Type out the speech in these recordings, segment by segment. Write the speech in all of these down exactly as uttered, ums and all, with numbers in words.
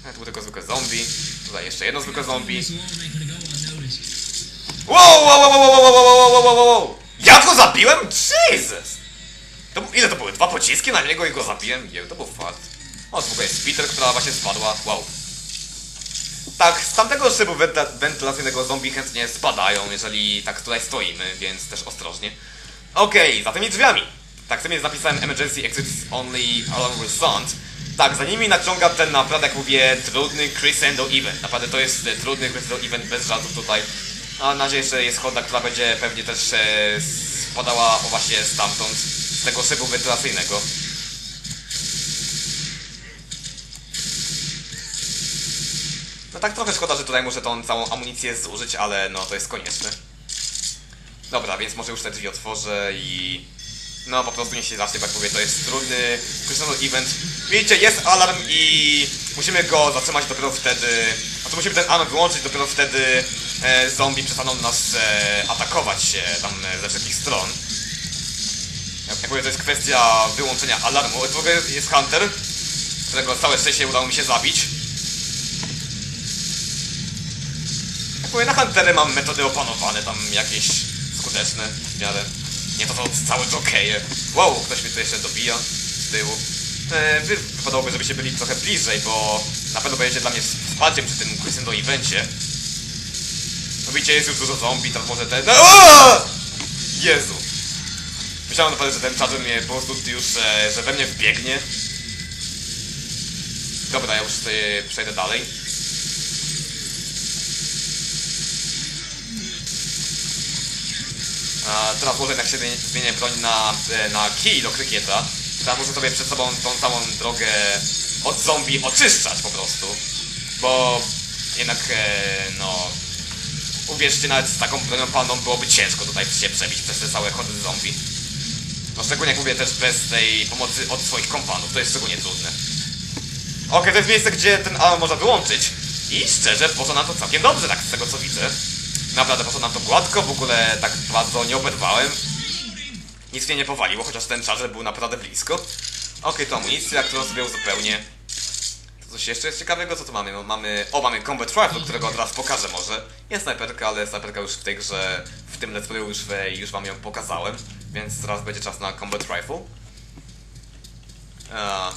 Tu był tylko zwykłe zombie. Tutaj jeszcze jedno zwykłe zombie. Wow, wow, wow, wow, wow, wow, wow, wow, wow, wow. Ja go zabiłem? Jesus! To, ile to były? Dwa pociski na niego i go zabiłem? Je, to był fart. O, w ogóle jest Peter, która właśnie spadła. Wow. Tak, z tamtego szybu wentylacyjnego zombie chętnie spadają, jeżeli tak tutaj stoimy, więc też ostrożnie. Okej, okay, za tymi drzwiami. Tak sobie zapisałem Emergency Exits Only Alarm will Sound. Tak, za nimi naciąga ten naprawdę, jak mówię, trudny Crescendo Event. Naprawdę to jest e, trudny Crescendo Event bez żartów tutaj. A na razie jeszcze jest choda, która będzie pewnie też e, spadała o właśnie stamtąd, z tego szybu wentylacyjnego. No tak trochę szkoda, że tutaj muszę tą całą amunicję zużyć, ale no to jest konieczne. Dobra, więc może już te drzwi otworzę i... No po prostu nie się zacznie, jak mówię, to jest trudny Crescendo Event. Widzicie, jest alarm i musimy go zatrzymać dopiero wtedy... Znaczy musimy ten alarm wyłączyć, dopiero wtedy e, zombie przestaną nas e, atakować e, tam e, ze wszystkich stron. Jak, jak mówię, to jest kwestia wyłączenia alarmu. To w ogóle jest Hunter, którego całe szczęście udało mi się zabić. Jak mówię, na Huntery mam metody opanowane, tam jakieś skuteczne w miarę. Nie to to całe jokeje. Wow, ktoś mnie tu jeszcze dobija z tyłu. E, wy, wypadałoby, żebyście byli trochę bliżej, bo na pewno będziecie dla mnie wsparciem przy tym Crescendo evencie. No widzicie, jest już dużo zombie, tam może te... No, Jezu! Myślałem naprawdę, że ten charger mnie po prostu już, e, że we mnie wbiegnie. Dobra, ja już sobie przejdę dalej. A teraz może jednak się zmienię broń na, na kij do krykieta. Teraz muszę sobie przed sobą tą całą drogę od zombie oczyszczać po prostu. Bo jednak, e, no... Uwierzcie, nawet z taką bronią palną byłoby ciężko tutaj się przebić przez te całe chody zombie. No szczególnie jak mówię też bez tej pomocy od swoich kompanów, to jest szczególnie trudne. Okej, okay, to jest miejsce, gdzie ten alarm można wyłączyć. I szczerze, poszło nam to całkiem dobrze, tak z tego co widzę. Naprawdę poszło nam to gładko, w ogóle tak bardzo nie oberwałem. Nic mnie nie powaliło, chociaż ten charger był naprawdę blisko. Okej, okay, to amunicja, którą sobie uzupełnię. Coś jeszcze jest ciekawego? Co tu mamy? No, mamy... O, mamy Combat Rifle, którego od razu pokażę może. Jest snajperka, ale snajperka już w tej grze, w tym let's playu już, już wam ją pokazałem. Więc teraz będzie czas na Combat Rifle. A...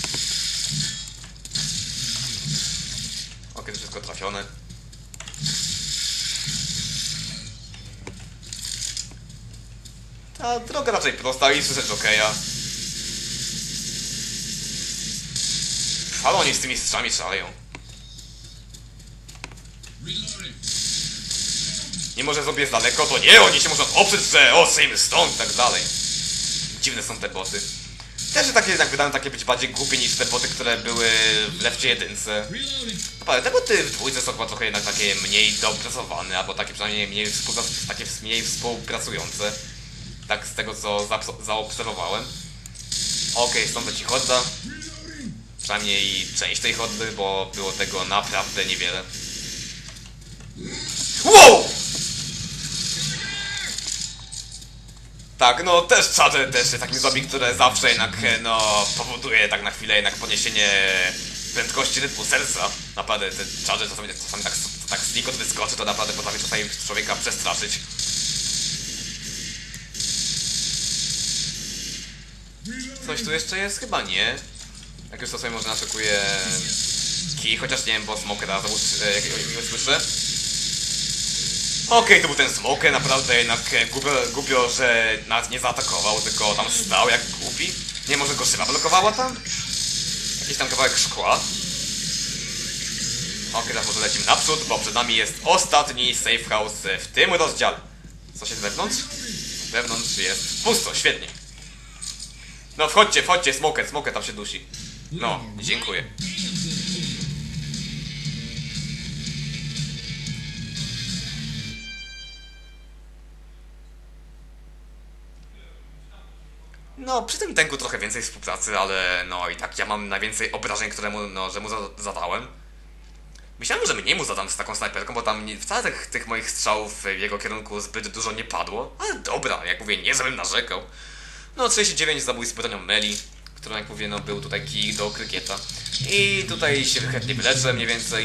Okej, to wszystko trafione. Ta droga raczej prosta i słyszę jokeja. Ale oni z tymi strzałami szaleją. Mimo że zrobię z daleko, to nie, oni się muszą oprzeć, że o, sejmy stąd i tak dalej. Dziwne są te boty. Też takie jednak wydają takie być bardziej głupie niż te boty, które były w Lefcie jedynce. Ale te boty w dwójce są chyba trochę jednak takie mniej dopracowane, albo takie przynajmniej mniej, takie mniej współpracujące. Tak z tego co zaobserwowałem. Okej, stąd leci horda. Przynajmniej część tej hordy, bo było tego naprawdę niewiele. Wow! Tak, no też charger też jest takim zombie, które zawsze jednak, no, powoduje tak na chwilę jednak podniesienie prędkości rytmu serca. Naprawdę ten charger czasami, czasami tak, tak znikąd wyskoczy, to naprawdę potrafi czasami człowieka przestraszyć. Coś tu jeszcze jest? Chyba nie. Jak już to sobie może naszykuję kij, chociaż nie wiem, bo smoker teraz jak nie słyszę. Okej, okay, to był ten smoker, naprawdę jednak głupio, głupio, że nas nie zaatakował, tylko tam stał jak głupi. Nie, może go szyba blokowała tam? Jakiś tam kawałek szkła. Okej, okay, teraz może lecimy naprzód, bo przed nami jest ostatni safe house w tym rozdziale. Co się wewnątrz? Wewnątrz jest pusto, świetnie. No wchodźcie, wchodźcie, smoker, smoker tam się dusi. No, dziękuję. No, przy tym tanku trochę więcej współpracy, ale no i tak ja mam najwięcej obrażeń, które mu, no, że mu zadałem. Myślałem, że mniej mu zadam z taką snajperką, bo tam nie, wcale tych, tych moich strzałów w jego kierunku zbyt dużo nie padło. Ale dobra, jak mówię, nie żebym narzekał. No, trzydzieści dziewięć zabójstw bronią Meli, którą jak mówię, no był tutaj kij do krykieta. I tutaj się chętnie wyleczę mniej więcej.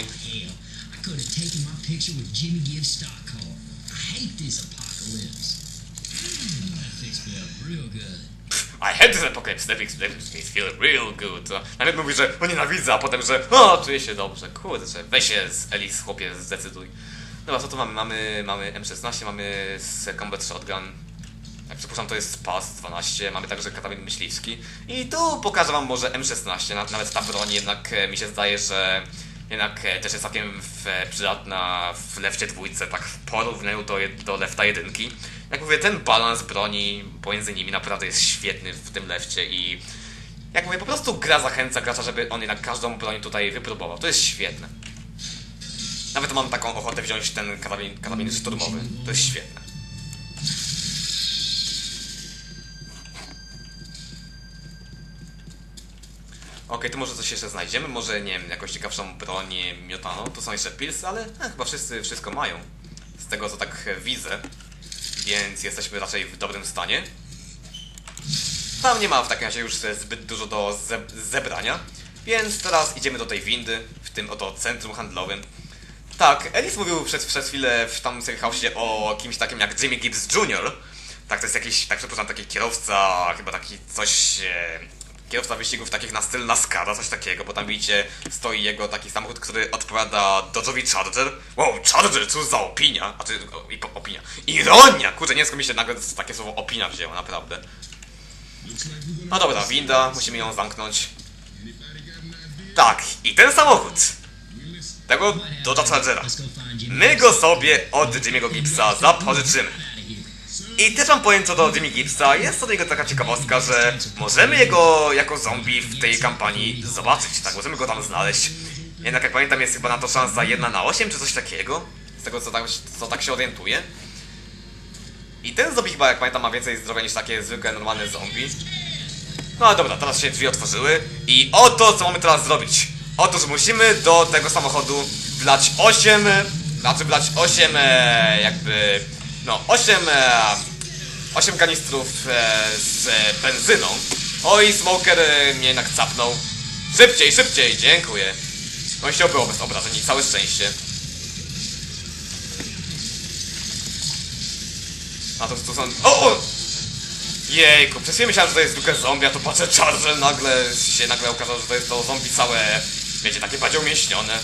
I hate this apocalypse, that makes me feel real good. Nawet mówi, że o nienawidzę, a potem, że o, czuję się dobrze. Kurczę, weź się z Elise, chłopie, zdecyduj. Dobra, co tu mamy? Mamy, mamy M szesnaście, mamy Combat Shotgun. Jak przypuszczam, to jest Spas dwanaście, mamy także karabin myśliwski. I tu pokażę wam może M szesnaście, nawet ta broń jednak mi się zdaje, że jednak też jest całkiem przydatna w Lefcie dwójce, tak w porównaniu do, do Lefta jedynki. Jak mówię, ten balans broni pomiędzy nimi naprawdę jest świetny w tym Lefcie i jak mówię, po prostu gra zachęca gracza, żeby on jednak każdą broń tutaj wypróbował. To jest świetne. Nawet mam taką ochotę wziąć ten karabin, karabin szturmowy. To jest świetne. Okej, okay, tu może coś jeszcze znajdziemy, może nie wiem, jakąś ciekawszą broń miotaną. Tu są jeszcze pilsy, ale eh, chyba wszyscy wszystko mają. Z tego co tak widzę. Więc jesteśmy raczej w dobrym stanie. Tam nie ma w takim razie już zbyt dużo do ze zebrania. Więc teraz idziemy do tej windy, w tym oto centrum handlowym. Tak, Ellis mówił przez, przez chwilę w tam Safe House'ie o kimś takim jak Jimmy Gibbs junior Tak, to jest jakiś, tak przepraszam, taki kierowca, chyba taki coś... E, kierowca wyścigów takich na styl NASCARa, coś takiego, bo tam widzicie, stoi jego taki samochód, który odpowiada Dodge'owi Charger. Wow, Charger, co za opinia! A ty, o, opinia. Ironia! Kurczę, nie skąd mi się nagle takie słowo opinia wzięło, naprawdę. No dobra, winda, musimy ją zamknąć. Tak, i ten samochód, tego Dodge'a Chargera, my go sobie od Jimmy'ego Gibbsa zapożyczymy. I też wam powiem co do Jimmy Gibbsa, jest to do niego taka ciekawostka, że możemy jego jako zombie w tej kampanii zobaczyć, tak, możemy go tam znaleźć. Jednak jak pamiętam jest chyba na to szansa jedna na osiem czy coś takiego, z tego co tak, co tak się orientuję. I ten zombie chyba jak pamiętam ma więcej zdrowia niż takie zwykłe normalne zombie. No ale dobra, teraz się drzwi otworzyły i oto co mamy teraz zrobić. Otóż musimy do tego samochodu wlać osiem, znaczy wlać osiem jakby... No, osiem, osiem kanistrów e, z benzyną. Oj, Smoker e, mnie jednak capnął. Szybciej, szybciej, dziękuję. On się obyło bez obrażeń i całe szczęście. A to tu są... O, o! Jejku, przez chwilę myślałem, że to jest zwykłe zombie, a to patrzę Charger, nagle się nagle okazało, że to jest to zombie całe... Wiecie, takie bardziej umięśnione.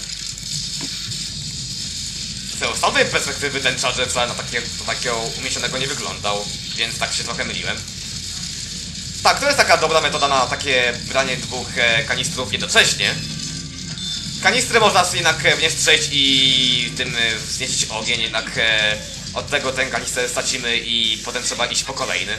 Z tamtej perspektywy ten Charger wcale na, takie, na takiego umieśnionego nie wyglądał, więc tak się trochę myliłem. Tak, to jest taka dobra metoda na takie branie dwóch e, kanistrów jednocześnie. Kanistry można jednak w nie strzelić i tym e, wzniecić ogień, jednak e, od tego ten kanister stracimy i potem trzeba iść po kolejny.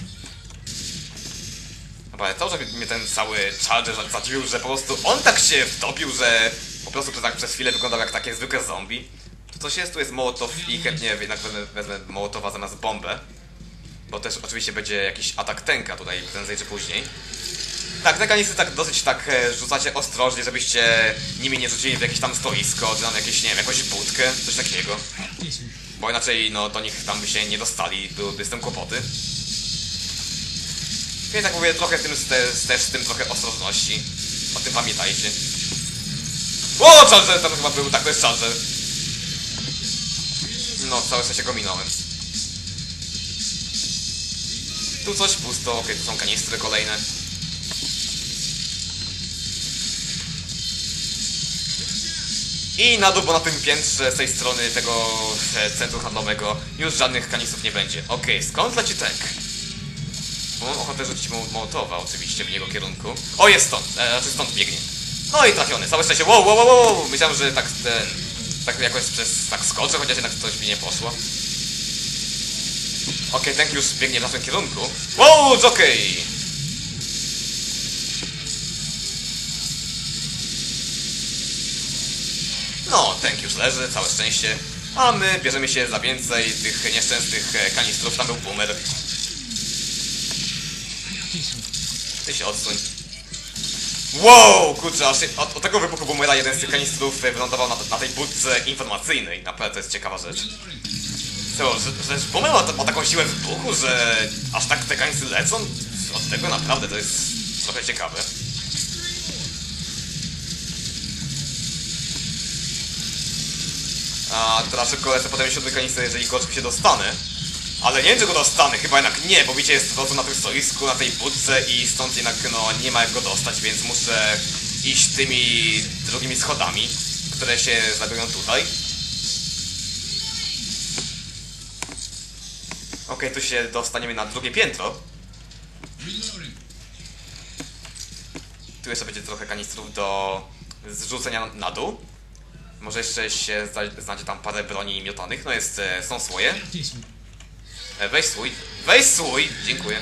Dobra, to, że mnie ten cały Charger zadziwił, że po prostu on tak się wtopił, że po prostu to tak przez chwilę wyglądał jak takie zwykłe zombie. Tu coś jest, tu jest Mołotow i chętnie jednak wezmę, wezmę Mołotowa zamiast bombę. Bo też oczywiście będzie jakiś atak tanka tutaj prędzej czy później. Tak, te kanistry tak dosyć tak e, rzucacie ostrożnie, żebyście nimi nie rzucili w jakieś tam stoisko, czy tam jakieś, nie wiem, jakąś budkę, coś takiego. Bo inaczej, no, do nich tam by się nie dostali, byłyby z tym kłopoty. Więc jak mówię, trochę z tym, z, też z tym trochę ostrożności. O tym pamiętajcie. O, Charger, tam chyba był, tak, to jest Charger. No, całe szczęście go minąłem. Tu coś pusto, okej, okay, tu są kanistry kolejne. I na dół, bo na tym piętrze z tej strony tego e, centrum handlowego już żadnych kanistrów nie będzie. Okej, okay, skąd leci tank? Bo mam ochotę rzucić mo Mołotowa oczywiście w jego kierunku. O, jest stąd, e, znaczy stąd biegnie. No i trafiony, całe szczęście, wow, wow, wow, wow. Myślałem, że tak ten... Tak jakoś przez... tak skoczę, chociaż jednak coś mi nie poszło. Okej, okay, tank już biegnie w naszym kierunku. Wow, jockey! No, tank już leży, całe szczęście. A my bierzemy się za więcej tych nieszczęsnych kanistrów. Tam był boomer. Ty się odsuń. Wow, kurczę, aż od, od tego wybuchu boomera jeden z tych kanistrów wylądował na, na tej budce informacyjnej. Naprawdę to jest ciekawa rzecz. Co, że, że boomer ma, ma taką siłę wybuchu, że aż tak te kanistry lecą? Od tego naprawdę to jest trochę trochę ciekawe. A teraz szybko lecę potem siódmy kanister, jeżeli go oczywiście dostanę. Ale nie wiem, czy go dostanę, chyba jednak nie, bo widzicie, jest po prostu na tym stoisku, na tej budce i stąd jednak no nie ma jak go dostać, więc muszę iść tymi drugimi schodami, które się znajdują tutaj. Okej, okay, tu się dostaniemy na drugie piętro. Tu jeszcze będzie trochę kanistrów do zrzucenia na dół. Może jeszcze się znajdzie tam parę broni miotanych, no jest, są swoje. Weź swój, weź swój, dziękuję.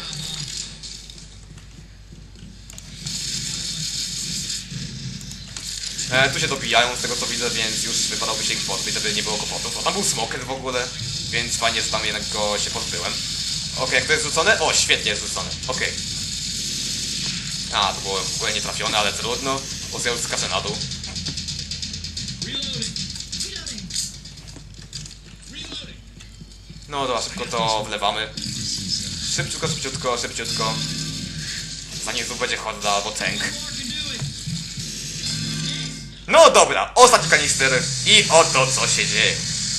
E, tu się dobijają z tego co widzę, więc już wypadałoby się ich pozbyć, żeby nie było kłopotów. O, tam był smoker w ogóle, więc fajnie, że tam jednak go się pozbyłem. Okej, okay, jak to jest rzucone? O, świetnie jest rzucone, okej. Okay. A, to było w ogóle nietrafione, ale trudno. Ozeus skacze na dół. No dobra, szybko to wlewamy. Szybciutko, szybciutko, szybciutko. Zanim znów będzie horda albo tank. No dobra, ostatni kanister i oto co się dzieje.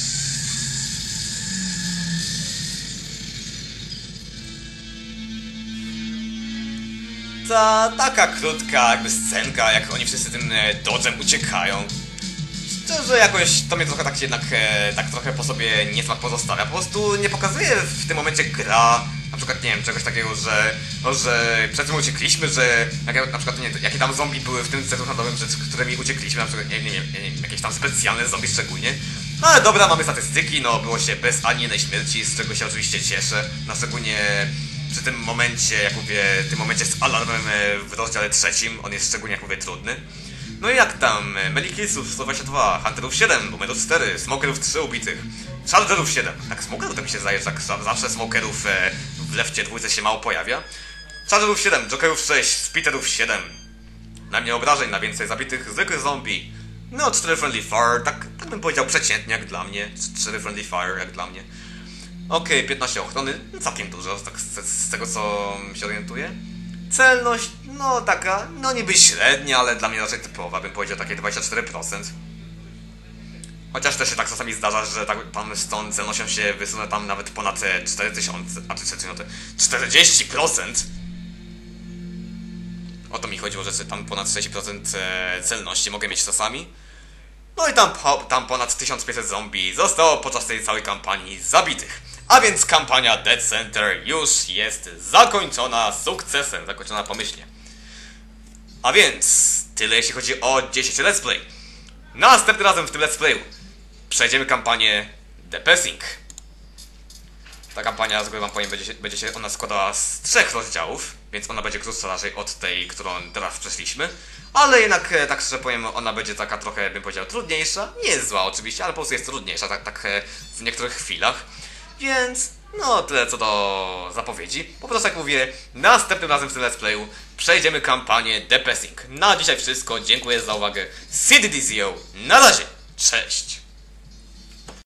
Ta taka krótka jakby scenka, jak oni wszyscy tym dodżem uciekają. Szczerze jakoś to mnie trochę tak jednak e, tak trochę po sobie niesmak pozostawia. Po prostu nie pokazuje w tym momencie gra, na przykład nie wiem, czegoś takiego, że no, że przed tym uciekliśmy, że jak, na przykład nie wiem, jakie tam zombie były w tym centrum handlowym, przed którymi uciekliśmy, na przykład nie, nie, nie, nie, jakieś tam specjalne zombie szczególnie. No ale dobra, mamy statystyki, no było się bez ani jednej śmierci, z czego się oczywiście cieszę. No szczególnie przy tym momencie, jak mówię, w tym momencie z alarmem w rozdziale trzecim, on jest szczególnie jak mówię trudny. No i jak tam? Melikilsów sto dwadzieścia dwa, Hunterów siedem, Boomerów cztery, Smokerów trzy ubitych, Chargerów siedem. Tak, Smokerów tak mi się zdaje, że tak zawsze Smokerów e, w lewcie dwójce się mało pojawia. Chargerów siedem, Jokerów sześć, Spitterów siedem. Na mnie obrażeń, na więcej zabitych, zwykłych zombie. No, cztery Friendly Fire, tak, tak bym powiedział przeciętnie jak dla mnie. cztery Friendly Fire jak dla mnie. Okej, okay, piętnaście ochrony, no całkiem dużo, tak z, z tego co się orientuję. Celność, no taka, no niby średnia, ale dla mnie raczej typowa, bym powiedział takie dwadzieścia cztery procent. Chociaż też się tak czasami zdarza, że tak tam z tą celnością się wysunę tam nawet ponad cztery tysiące, a czy czterdzieści procent. O to mi chodziło, że tam ponad czterdzieści procent celności mogę mieć czasami. No i tam, tam ponad tysiąc pięćset zombie zostało podczas tej całej kampanii zabitych. A więc kampania Dead Center już jest zakończona sukcesem, zakończona pomyślnie. A więc tyle jeśli chodzi o dzisiejszy let's play. Następnym razem w tym let's playu przejdziemy kampanię The Passing. Ta kampania, z góry wam powiem, będzie się, będzie się ona składała z trzech rozdziałów, więc ona będzie krótsza raczej od tej, którą teraz przeszliśmy. Ale jednak, tak szczerze powiem, ona będzie taka trochę, bym powiedział, trudniejsza. Nie jest zła oczywiście, ale po prostu jest trudniejsza, tak, tak w niektórych chwilach. Więc, no tyle co do zapowiedzi. Po prostu jak mówię, następnym razem w tym let's playu przejdziemy kampanię The Passing. Na dzisiaj wszystko, dziękuję za uwagę. C D D Z O, na razie, cześć!